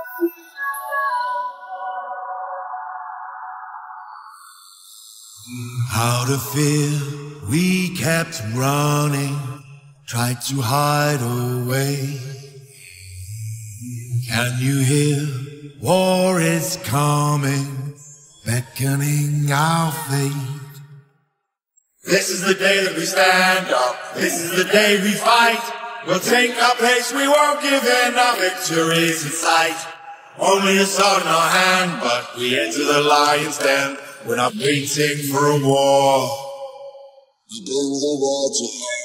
Out of fear, we kept running, tried to hide away. Can you hear? War is coming, beckoning our fate. This is the day that we stand up, this is the day we fight. We'll take our place, we won't give in, our victory's in sight. Only a sword in our hand, but we enter the lion's den. We're not waiting for a war. We bring the war to